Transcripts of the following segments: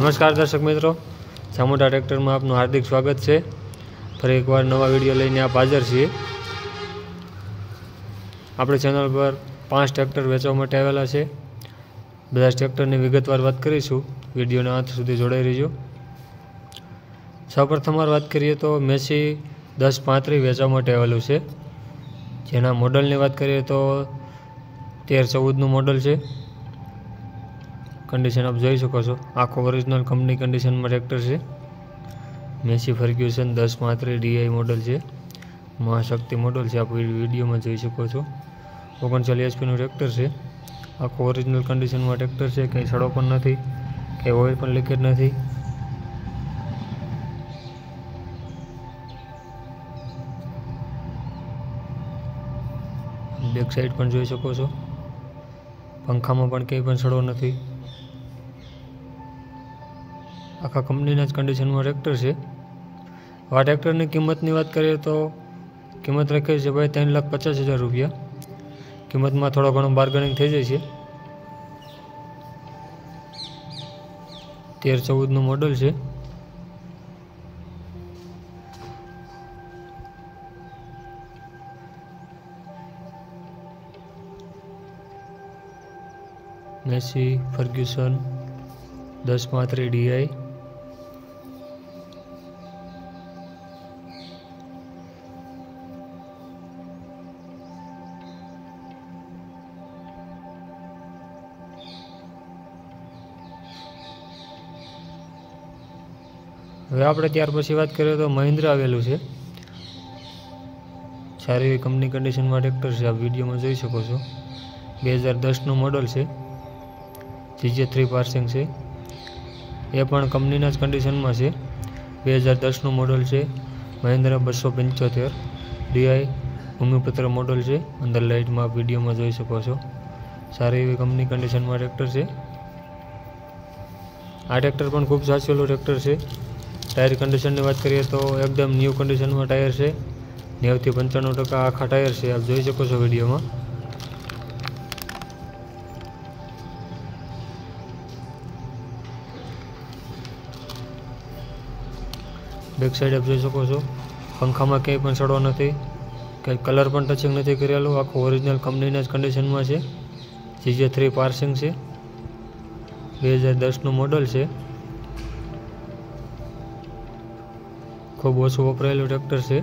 नमस्कार दर्शक मित्रों, चामुंडा ट्रेक्टर में आपનું हार्दिक स्वागत है। फरी एक बार नवा वीडियो लईने आप हाजर छीए। अपनी चेनल पर 5 ट्रेक्टर वेचवा माटे आवेला छे। बधा ट्रेक्टरनी विगतवार बात करीशुं। विडियोने अंत सुधी जोड़ाई रहीजो। सर्वप्रथम बात करिए तो मेसी 1035 वेचवा माटे आवेलुं छे। जेना मॉडलनी बात करिए तो 13-14 मॉडल है। कंडीशन आप જોઈ શકો છો। આખો ઓરિજિનલ કંપની કન્ડિશનમાં ટ્રેક્ટર છે। મેસી ફર્ગ્યુસન 1035 DI મોડલ છે। મહાશક્તિ મોડલ છે। आप વિડીયોમાં જોઈ શકો છો। 39 HP નું ટ્રેક્ટર છે। આખો ઓરિજિનલ કન્ડિશનમાં ટ્રેક્ટર છે। કંઈ સડો પણ નથી, કંઈ ઓઇલ પણ લીકેજ નથી। બેક સાઈડ પણ જોઈ શકો છો। पंखाમાં પણ કંઈ પણ સડો નથી। आखा कंपनी कंडीशन में ट्रेक्टर है। आ ट्रेक्टर की किंमत की बात करिए तो किंमत रखी है भाई 3,50,000 रुपया। किंमत में थोड़ा घणो बार्गेनिंग थी जाए। 13-14 मॉडल है। Massey Ferguson 1035 DI। હવે આપણે ત્યાર પછી વાત કરીએ તો મહિન્દ્રા આવેલું છે। સારી એવી કંપની કન્ડિશનમાં ટ્રેક્ટર છે। આપ વિડીયોમાં જોઈ શકો છો। 2010 નું મોડલ છે। GJ3 પાર્સિંગ છે। એ પણ કંપનીના જ કન્ડિશનમાં છે। 2010 નું મોડલ છે। મહિન્દ્રા 275 DI ભૂમિપુત્ર મોડલ છે। અંદર લાઇટમાં આપ વિડીયોમાં જોઈ શકો છો। સારી એવી કંપની કન્ડિશનમાં ટ્રેક્ટર છે। આ ટ્રેક્ટર પણ ખૂબ સાચવેલું ટ્રેક્ટર છે। टायर कंडीशन की बात करिए तो एकदम न्यू कंडीशन में टायर है। 90 થી 95% आखा टायर है। आप જોઈ શકો છો वीडियो में। बेक साइड आप જોઈ શકો છો। पंखा में कई सड़ो नहीं, कई कलर पण टचिंग नहीं करेलू। आखो ओरिजिनल कंपनी कंडीशन में है। GJ3 पार्सिंग है। 2010 નું मॉडल है। खूब ओछुं वपरायेलुं ट्रेक्टर है।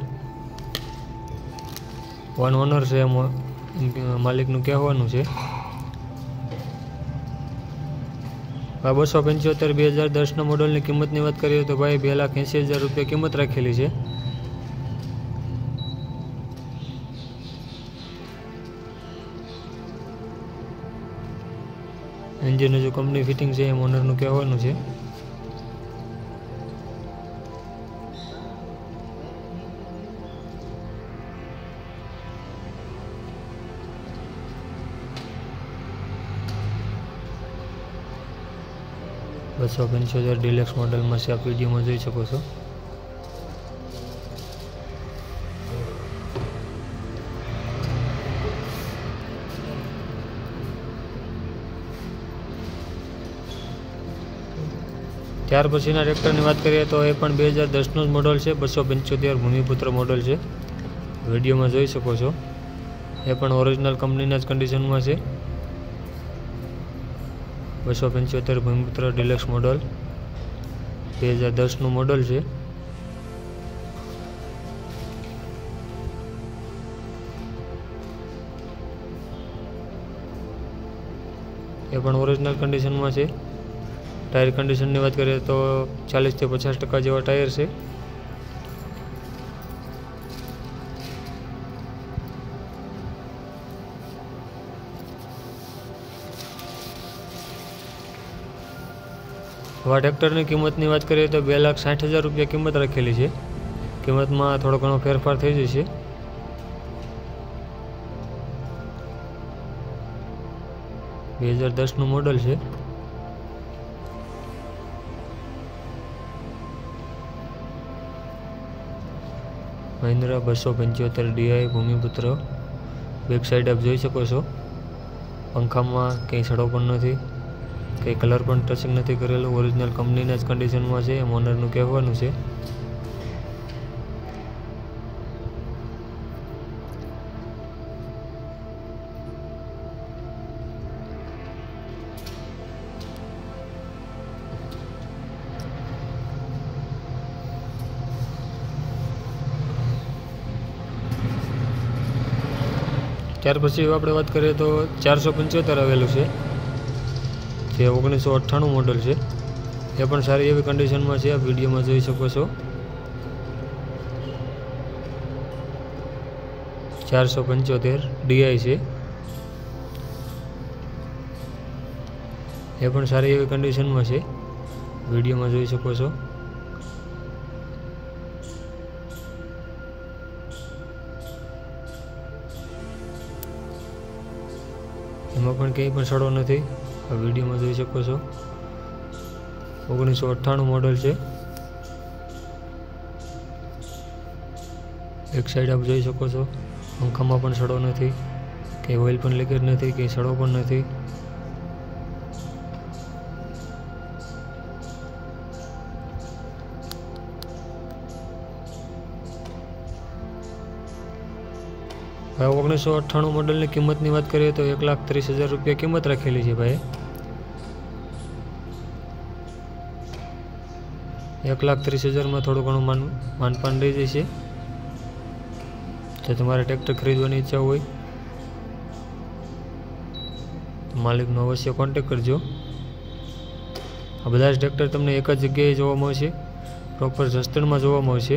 वन ओनर है मालिकनुं कहेवानुं छे। 275 2010 मॉडल की किंमत की बात करिए तो भाई 2,80,000 रुपया किंमत रखेली है। एंजीन जो कंपनी फिटिंग है ओनरनुं कहेवानुं छे। बसो 75 डिलक्स मॉडल में से आप वीडियो में જોઈ શકો છો। ત્યાર પછીના ટ્રેક્ટરની વાત કરીએ તો એ પણ 2010 નું મોડલ છે। 275 ભૂમિપુત્ર મોડલ છે। વિડીયોમાં જોઈ શકો છો। એ પણ ઓરિજિનલ કંપનીના જ કન્ડિશનમાં છે। 275 ભૂમિપુત્ર डिलक्स मॉडल 2010 નું मॉडल है। ये पण ओरिजिनल कंडीशन में है। टायर कंडीशन की बात करें तो 40 થી 50% जेवा टायर है। आ ट्रेक्टर की किंमत की बात करिए तो 2,60,000 रुपया किंमत रखेली है। किंमत में थोड़ो घणो फेरफार थई जशे। બે 2010 નું मॉडल है। Mahindra 275 DI Bhoomiputra. Back side आप જોઈ શકો છો। पंखा में कई सड़ो पण नहीं। કંઈ કલર પણ ટચિંગ નથી કરેલું, ઓરિજિનલ કંપનીના જ કન્ડિશનમાં છે એમ ઓનરનું કહેવાનું છે. ત્યાર પછી આપણે વાત કરીએ તો 475 આવેલું છે, જે 1998 મોડલ છે. એ પણ સારી એવી કન્ડિશનમાં છે, આ વિડીયોમાં જોઈ શકો છો. 475 DI છે, એ પણ સારી એવી કન્ડિશનમાં છે, વિડીયોમાં જોઈ શકો છો. એમાં પણ કંઈ પણ સડો નથી, આ વિડીયોમાં જોઈ શકો છો. 1998 મોડલ છે. એક સાઈડ આપ જોઈ શકો છો, પંખામાં પણ સડો નથી, કંઈ ઓઇલ પણ લીકેજ નથી, કંઈ સડો પણ નથી. હવે 1998 મોડલની કિંમતની વાત કરીએ તો 1,30,000 રૂપિયા કિંમત રાખેલી છે ભાઈ. 1,30,000માં થોડું ઘણું માનપાન રહી જશે. જો તમારે ટ્રેક્ટર ખરીદવાની ઈચ્છા હોય તો માલિકનો અવશ્ય કોન્ટેક કરજો. આ બધા જ ટ્રેક્ટર તમને એક જ જગ્યાએ જોવા મળશે, પ્રોપર જસદણમાં જોવા મળશે.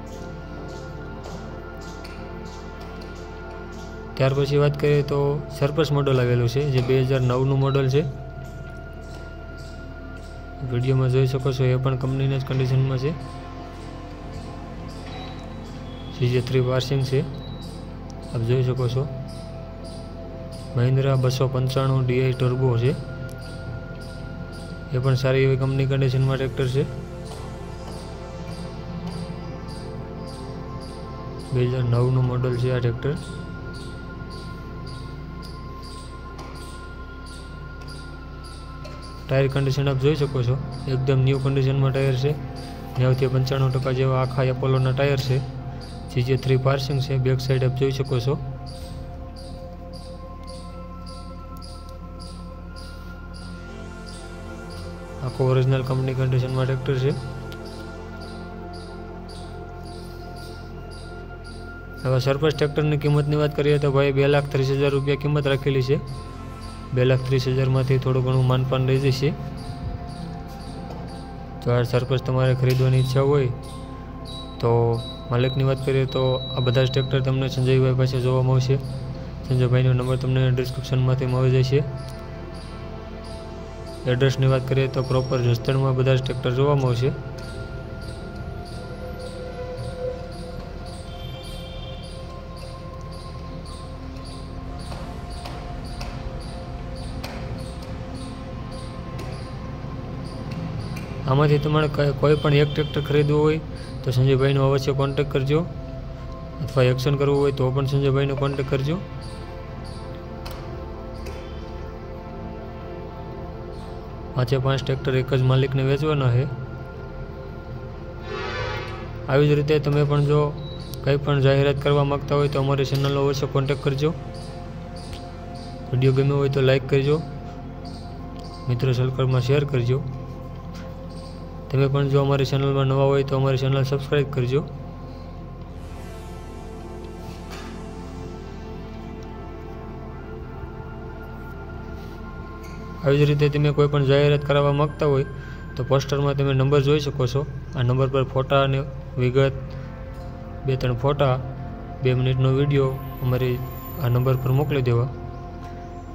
ત્યાર પછી વાત કરીએ તો સરપસ મોડલ આવેલું છે, જે 2009નું મોડલ છે, વિડીયોમાં જોઈ શકો છો. એ પણ કંપનીના જ કન્ડિશનમાં છે, CJ3 પાર્સિંગ છે, આપ જોઈ શકો છો. મહિન્દ્રા 295 DI ટર્બો છે, એ પણ સારી એવી કંપની કન્ડિશનમાં ટ્રેક્ટર છે. 2009નું મોડલ છે આ ટ્રેક્ટર. ટાયર કન્ડિશન આપ જોઈ શકો છો, એકદમ ન્યૂ કન્ડિશનમાં ટાયર છે. 90 થી 95% જેવા આખા એપોલોના ટાયર છે. CJ3 પાર્સિંગ છે, બેક સાઈડ આપ જોઈ શકો છો. આખો ઓરિજિનલ કંપની કન્ડિશનમાં ટ્રેક્ટર છે. હવે સરપસ ટ્રેક્ટરની કિંમતની વાત કરીએ તો ભાઈ 2,30,000 રૂપિયા કિંમત રાખેલી છે. 2,30,000માંથી થોડું ઘણું માનપાન રહી જશે. તો આ સરપસ તમારે ખરીદવાની ઈચ્છા હોય તો માલિકની વાત કરીએ તો આ બધા જ ટ્રેક્ટર તમને સંજયભાઈ પાસે જોવા મળશે. સંજયભાઈનો નંબર તમને ડિસ્ક્રિપ્શનમાંથી મળી જશે. એડ્રેસની વાત કરીએ તો પ્રોપર જસદણમાં બધા જ ટ્રેક્ટર જોવા મળશે. આમાંથી તમારે કોઈ પણ એક ટ્રેક્ટર ખરીદવું હોય તો સંજયભાઈનો અવશ્ય કોન્ટેક કરજો, અથવા એક્શન કરવું હોય તો પણ સંજયભાઈનો કોન્ટેક કરજો. પાંચે 5 ટ્રેક્ટર એક જ માલિકને વેચવાના છે. આવી જ રીતે તમે પણ જો કંઈ પણ જાહેરાત કરવા માગતા હોય તો અમારી ચેનલનો અવશ્ય કોન્ટેક કરજો. વિડીયો ગમ્યો હોય તો લાઈક કરજો, મિત્રો સર્કલમાં શેર કરજો. તમે પણ જો અમારી ચેનલમાં નવા હોય તો અમારી ચેનલ સબસ્ક્રાઈબ કરજો. આવી જ રીતે તમે કોઈ પણ જાહેરાત કરાવવા માગતા હોય તો પોસ્ટરમાં તમે નંબર જોઈ શકો છો. આ નંબર પર ફોટા અને વિગત, 2-3 ફોટા, 2 મિનિટનો વિડીયો અમારી આ નંબર પર મોકલી દેવા.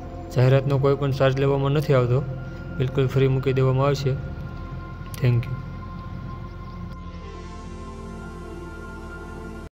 જાહેરાતનો કોઈ પણ ચાર્જ લેવામાં નથી આવતો, બિલકુલ ફ્રી મૂકી દેવામાં આવશે. Thank you.